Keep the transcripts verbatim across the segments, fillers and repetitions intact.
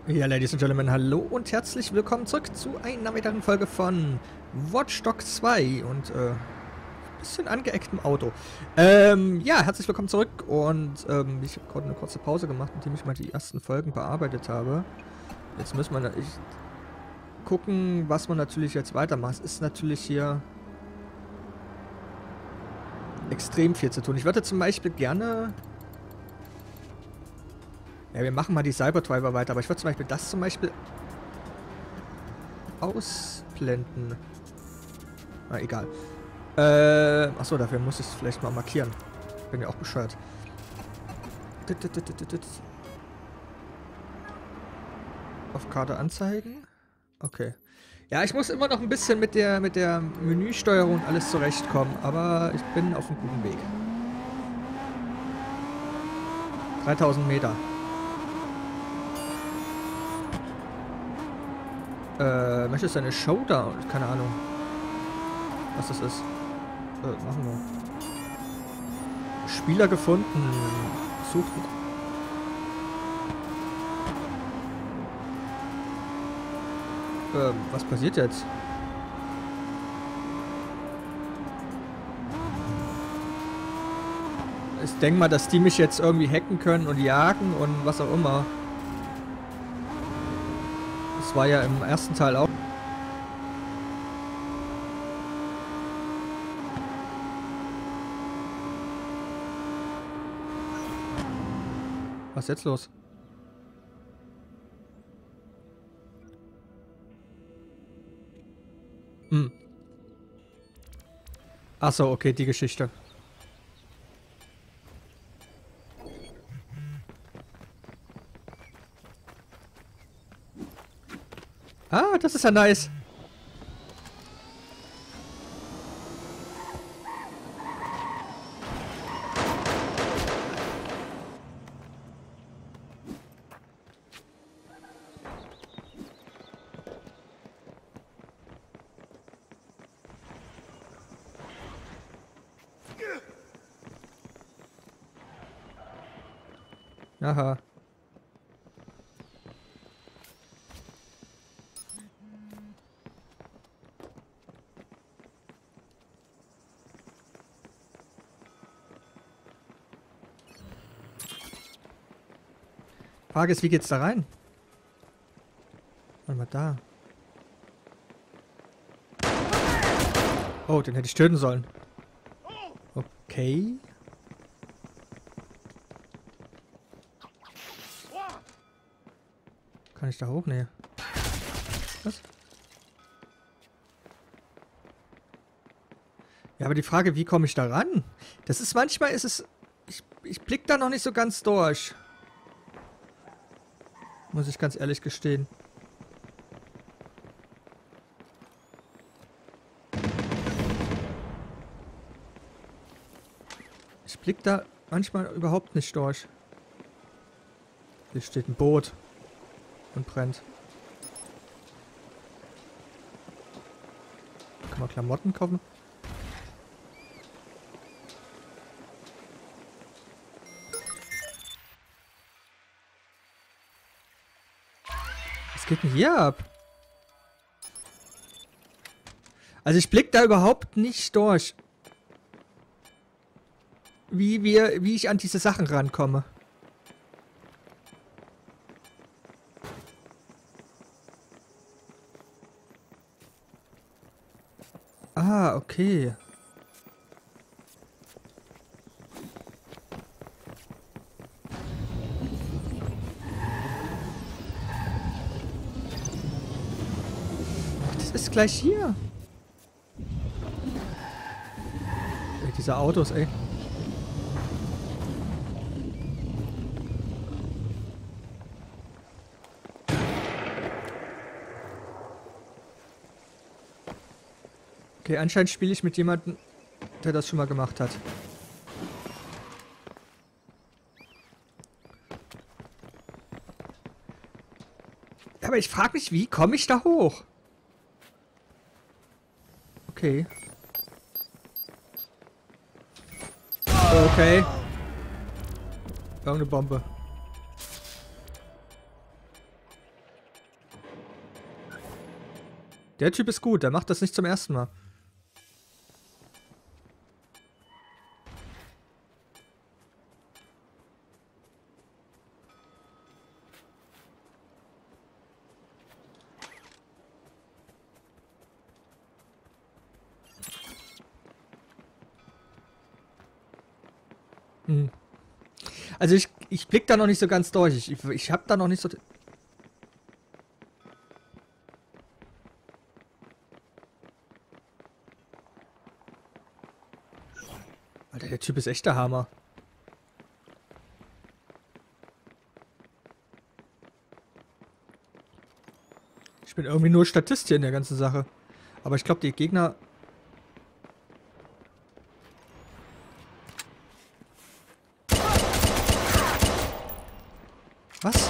Ja, Ladies and Gentlemen, hallo und herzlich willkommen zurück zu einer weiteren Folge von Watch Dogs zwei und äh, bisschen angeecktem Auto. Ähm, ja, herzlich willkommen zurück und ähm, ich habe gerade eine kurze Pause gemacht, indem ich mal die ersten Folgen bearbeitet habe. Jetzt müssen wir natürlich gucken, was man natürlich jetzt weitermacht. Es ist natürlich hier extrem viel zu tun. Ich würde zum Beispiel gerne... Ja, wir machen mal die Cyberdriver weiter, aber ich würde zum Beispiel das zum Beispiel ausblenden. Na, egal. Äh, achso, dafür muss ich es vielleicht mal markieren. Bin ja auch bescheuert. Auf Karte anzeigen. Okay. Ja, ich muss immer noch ein bisschen mit der mit der Menüsteuerung und alles zurechtkommen, aber ich bin auf einem guten Weg. dreitausend Meter. Äh, möchtest du eine Showdown? Keine Ahnung, was das ist. Äh, machen wir. Spieler gefunden. Suchen. Ähm, was passiert jetzt? Ich denke mal, dass die mich jetzt irgendwie hacken können und jagen und was auch immer. Das war ja im ersten Teil auch. Was ist jetzt los? Hm. Achso, okay, die Geschichte. Ah, das ist ja nice. Aha. Frage ist, wie geht's da rein? Warte mal, da. Oh, den hätte ich töten sollen. Okay. Kann ich da hoch? Nee. Was? Ja, aber die Frage, wie komme ich da ran? Das ist manchmal, ist es... Ich, ich blick da noch nicht so ganz durch. Muss ich ganz ehrlich gestehen. Ich blick da manchmal überhaupt nicht durch. Hier steht ein Boot. Und brennt. Kann man Klamotten kaufen? Was geht denn hier ab? Also ich blick da überhaupt nicht durch. Wie wir, wie ich an diese Sachen rankomme. Ah, okay. Das ist gleich hier. Ey, diese Autos, ey. Okay, anscheinend spiele ich mit jemandem, der das schon mal gemacht hat. Aber ich frage mich, wie komme ich da hoch? Okay. Okay. Irgendeine Bombe. Der Typ ist gut, der macht das nicht zum ersten Mal. Hm. Also ich, ich blick da noch nicht so ganz durch. Ich, ich, ich hab da noch nicht so... Alter, der Typ ist echt der Hammer. Ich bin irgendwie nur Statist hier in der ganzen Sache. Aber ich glaube, die Gegner... Was?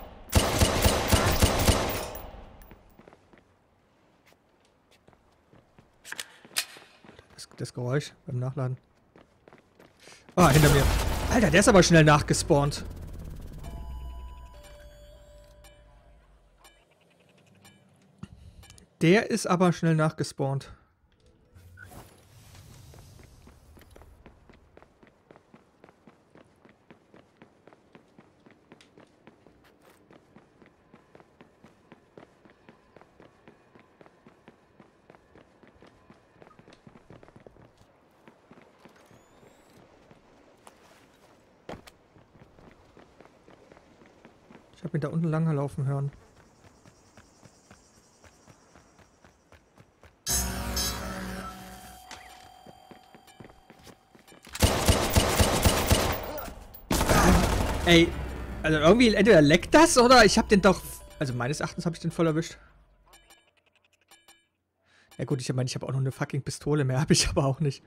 Das, das Geräusch beim Nachladen. Ah, hinter mir. Alter, der ist aber schnell nachgespawnt. Der ist aber schnell nachgespawnt. Ich habe ihn da unten lang laufen hören. Ey, also irgendwie entweder leckt das oder ich hab den doch... Also meines Erachtens habe ich den voll erwischt. Ja gut, ich meine, ich habe auch noch eine fucking Pistole, mehr habe ich aber auch nicht.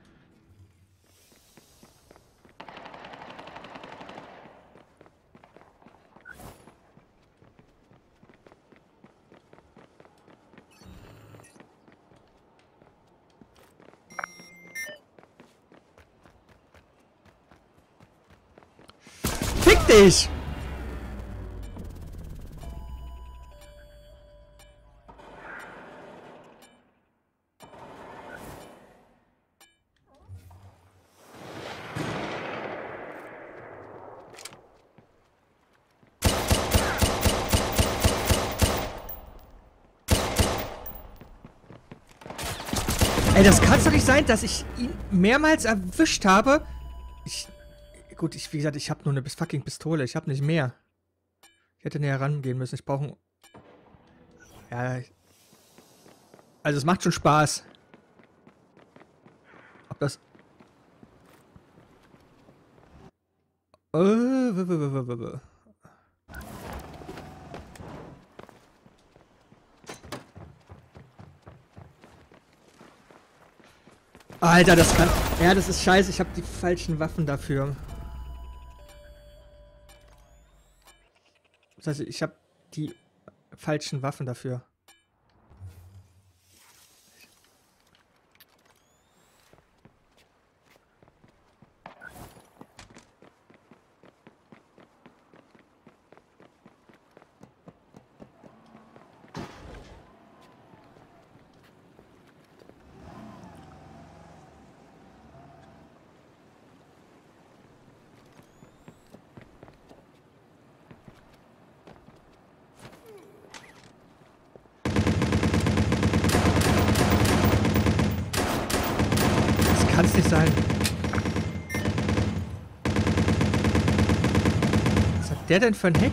Fick dich! Ey, das kann's doch nicht sein, dass ich ihn mehrmals erwischt habe. Ich... Gut, ich, wie gesagt, ich habe nur eine fucking Pistole. Ich habe nicht mehr. Ich hätte näher rangehen müssen. Ich brauche... Ja... Also es macht schon Spaß. Ob das... Äh, w -w -w -w -w. Alter, das kann... Ja, das ist scheiße. Ich habe die falschen Waffen dafür. Das heißt, ich habe die falschen Waffen dafür. Kann's nicht sein. Was hat der denn für ein Heck?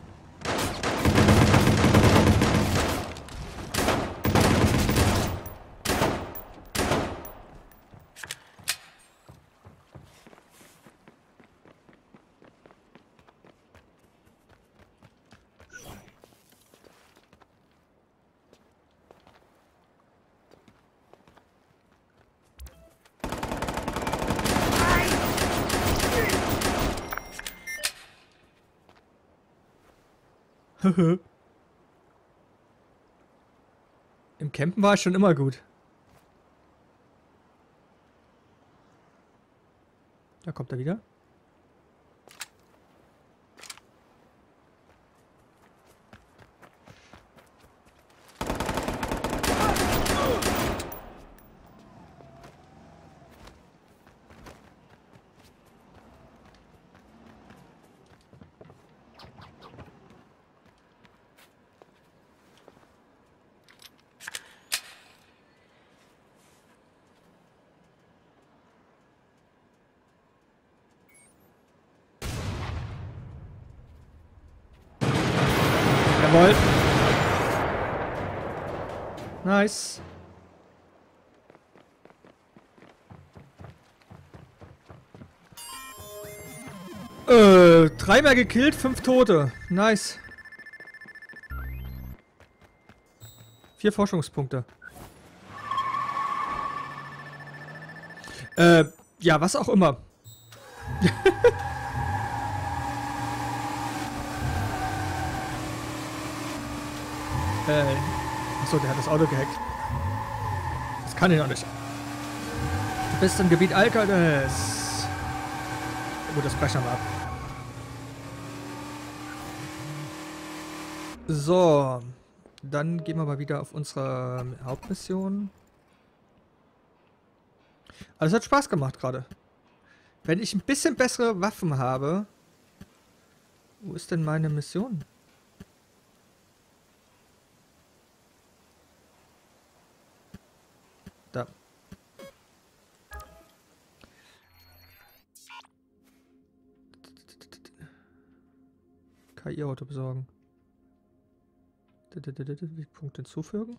Im Campen war es schon immer gut. Da kommt er wieder. Jawohl. Nice. Äh, drei mehr gekillt, fünf Tote. Nice. Vier Forschungspunkte. Äh, ja, was auch immer. äh, achso, der hat das Auto gehackt. Das kann ich noch nicht. Du bist im Gebiet Alcatraz. Gut, das brechen wir ab. So. Dann gehen wir mal wieder auf unsere Hauptmission. Also es hat Spaß gemacht gerade. Wenn ich ein bisschen bessere Waffen habe... Wo ist denn meine Mission? Da. K I-Auto besorgen. Punkt hinzufügen.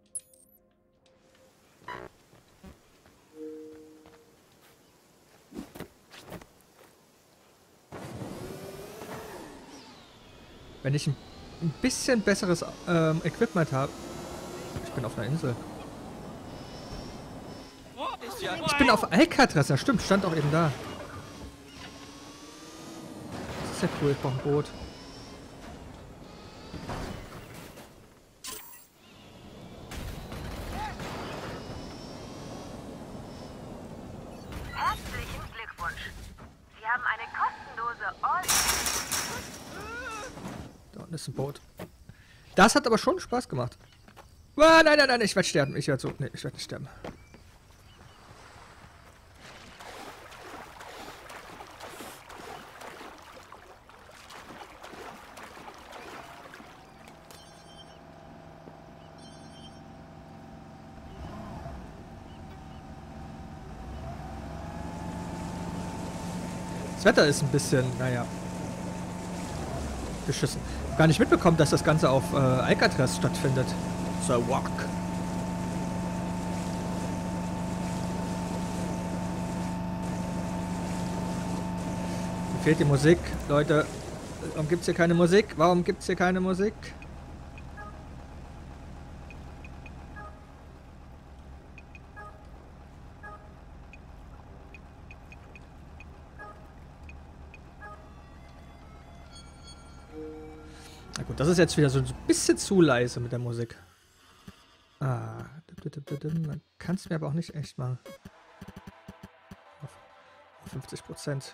Wenn ich ein, ein bisschen besseres ähm, Equipment habe. Ich bin auf einer Insel. Ich bin auf Alcatraz, ja stimmt, stand auch eben da. Das ist ja cool, ich brauche ein Boot. Herzlichen Glückwunsch. Sie haben eine kostenlose All... Da unten ist ein Boot. Das hat aber schon Spaß gemacht. Ah, nein, nein, nein, ich werde sterben. Ich werde so. Nee, ich werde nicht sterben. Das Wetter ist ein bisschen, naja, beschissen. Ich hab gar nicht mitbekommen, dass das Ganze auf äh, Alcatraz stattfindet. The Walk. Mir fehlt die Musik, Leute. Warum gibt's hier keine Musik? Warum gibt's hier keine Musik? Na gut, das ist jetzt wieder so ein bisschen zu leise mit der Musik. Ah, man kann es mir aber auch nicht echt machen. Auf fünfzig Prozent.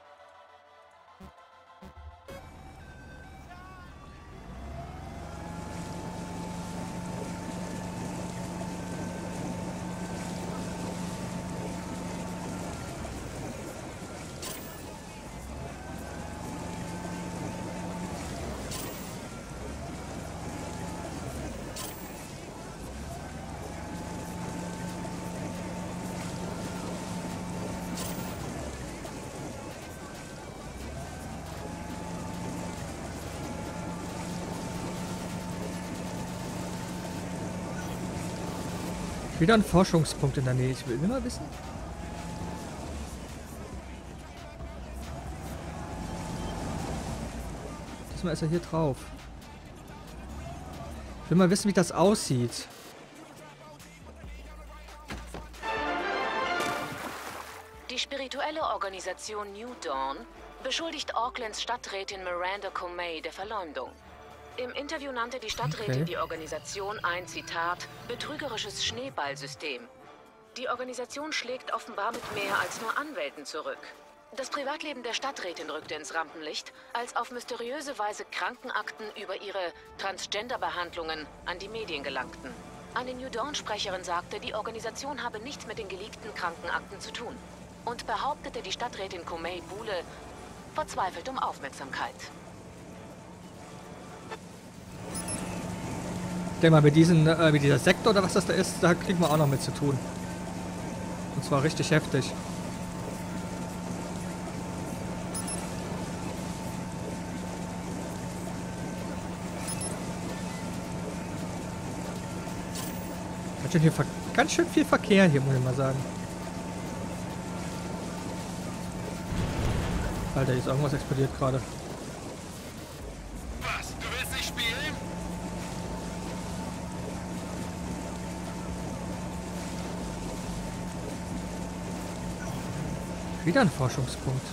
Wieder ein Forschungspunkt in der Nähe. Ich will immer wissen. Diesmal ist er hier drauf. Ich will mal wissen, wie das aussieht. Die spirituelle Organisation New Dawn beschuldigt Aucklands Stadträtin Miranda Comey der Verleumdung. Im Interview nannte die Stadträtin Okay. die Organisation ein, Zitat, betrügerisches Schneeballsystem. Die Organisation schlägt offenbar mit mehr als nur Anwälten zurück. Das Privatleben der Stadträtin rückte ins Rampenlicht, als auf mysteriöse Weise Krankenakten über ihre Transgender-Behandlungen an die Medien gelangten. Eine New Dawn-Sprecherin sagte, die Organisation habe nichts mit den geleakten Krankenakten zu tun und behauptete, die Stadträtin Comey buhle verzweifelt um Aufmerksamkeit. Ich denke mal, mit, diesen, äh, mit dieser Sekte oder was das da ist, da kriegen wir auch noch mit zu tun. Und zwar richtig heftig. Ganz schön, hier Ver ganz schön viel Verkehr hier, muss ich mal sagen. Alter, hier ist irgendwas explodiert gerade. Was? Du willst nicht spielen? Wieder ein Forschungspunkt.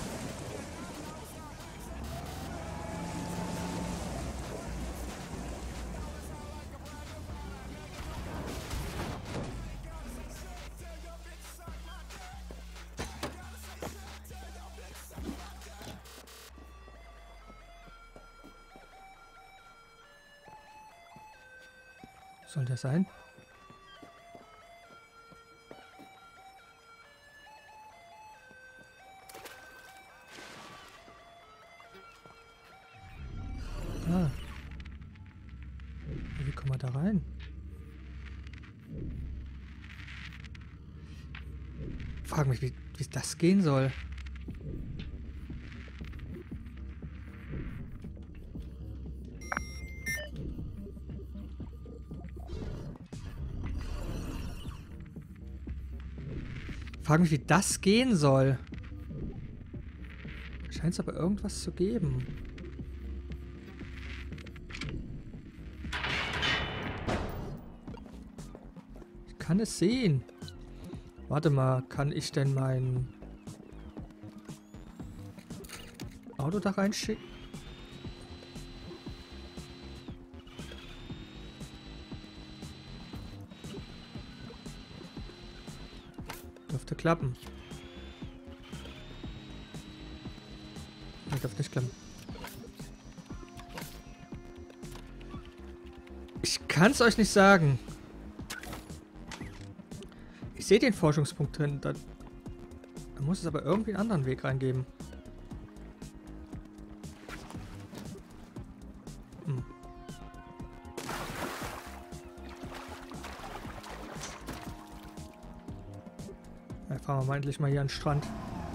Soll das sein? Ah. Wie kommen wir da rein? Frag mich, wie, wie das gehen soll. Frag mich, wie das gehen soll. Scheint es aber irgendwas zu geben. Ich kann es sehen. Warte mal, kann ich denn mein Auto da reinschicken? Dürfte klappen. Das dürfte nicht klappen. Ich kann es euch nicht sagen. Ich sehe den Forschungspunkt drin. Da, da muss es aber irgendwie einen anderen Weg reingeben. Hm. Ja, fahren wir mal endlich mal hier an den Strand.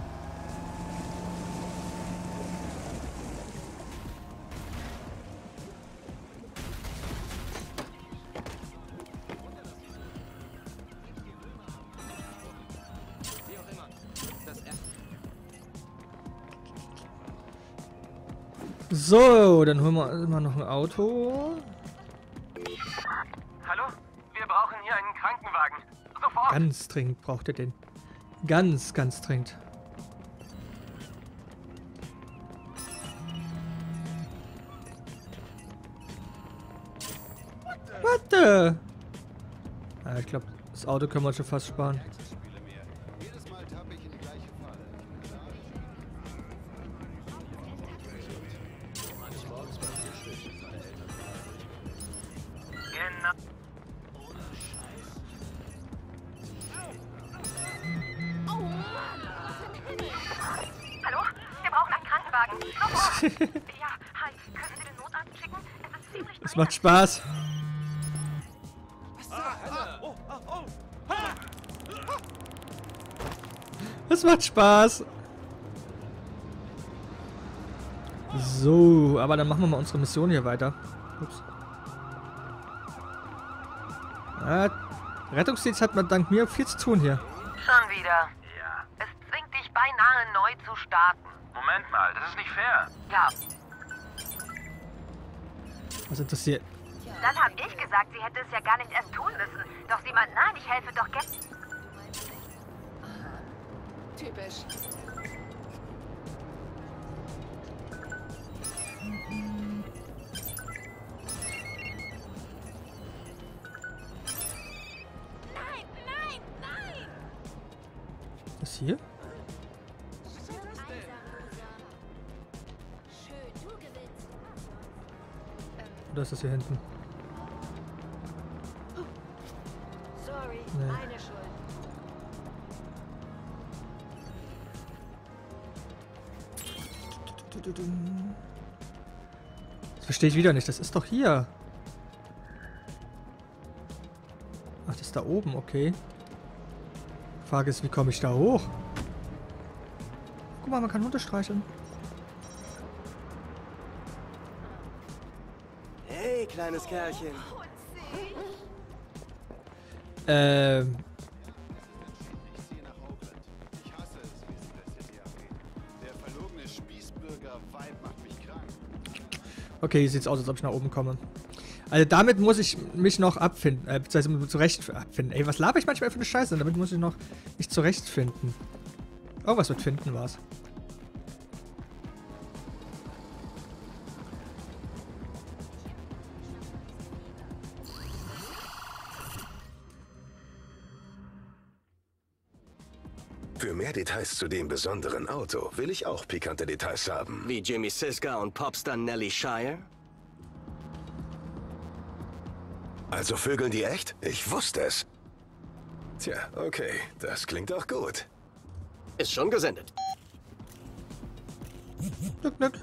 So, dann holen wir immer noch ein Auto. Hallo? Wir brauchen hier einen Krankenwagen. Sofort! Ganz dringend braucht ihr den. Ganz, ganz dringend. Warte! Ja, ich glaube, das Auto können wir schon fast sparen. Hallo? Wir brauchen einen Krankenwagen. Sofort! Ja, hi. Können Sie den Notarzt schicken? Es ist ziemlich Es macht Spaß. Es macht Spaß. So, aber dann machen wir mal unsere Mission hier weiter. Ups. Ja, Rettungsdienst hat man dank mir viel zu tun hier. Schon wieder. Ja. Es zwingt dich beinahe neu zu starten. Moment mal, das ist nicht fair. Ja. Was interessiert? Dann habe ich gesagt, sie hätte es ja gar nicht erst tun müssen. Doch sie meint, nein, ich helfe doch gerne. Typisch. Nein, nein, nein! Was hier? Oder ist das hier hinten? Sorry, Nee. meine Schuld. Das verstehe ich wieder nicht. Das ist doch hier. Ach, das ist da oben, okay. Frage ist, wie komme ich da hoch? Guck mal, man kann Hunde streicheln. Hey, kleines Kerlchen. Ähm. Okay, hier sieht's aus, als ob ich nach oben komme. Also damit muss ich mich noch abfinden, äh, beziehungsweise zurecht abfinden. Ey, was laber ich manchmal für eine Scheiße? Damit muss ich noch mich zurechtfinden. Oh, was mit finden war's. Für mehr Details zu dem besonderen Auto will ich auch pikante Details haben. Wie Jimmy Siska und Popstar Nelly Shire? Also vögeln die echt? Ich wusste es. Tja, okay, das klingt auch gut. Ist schon gesendet. Glück, Glück.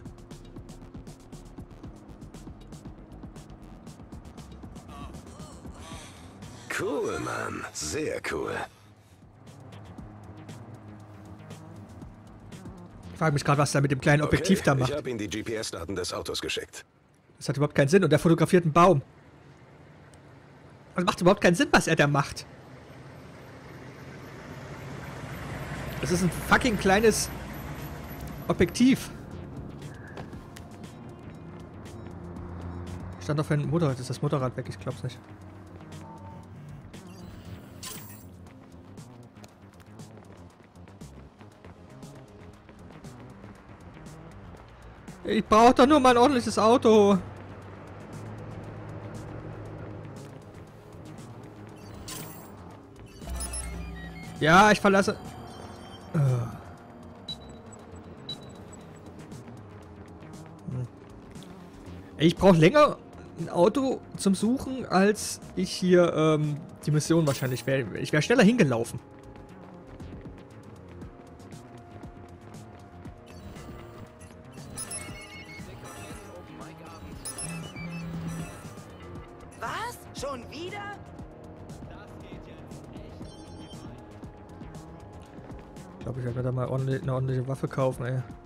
Cool, Mann. Sehr cool. Ich frage mich gerade, was der mit dem kleinen Objektiv okay, da macht. Ich habe ihm die G P S-Daten des Autos geschickt. Das hat überhaupt keinen Sinn. Und der fotografiert einen Baum. Das macht überhaupt keinen Sinn, was er da macht. Das ist ein fucking kleines Objektiv. Stand auf einem Motorrad. Ist das Motorrad weg? Ich glaub's nicht. Ich brauche doch nur mal ein ordentliches Auto. Ja, ich verlasse... Uh. Hm. Ich brauche länger ein Auto zum Suchen, als ich hier ähm, die Mission wahrscheinlich wäre. Ich wäre schneller hingelaufen. Was? Schon wieder? Ich glaube, ich werde mir da mal ordentlich, eine ordentliche Waffe kaufen, ey.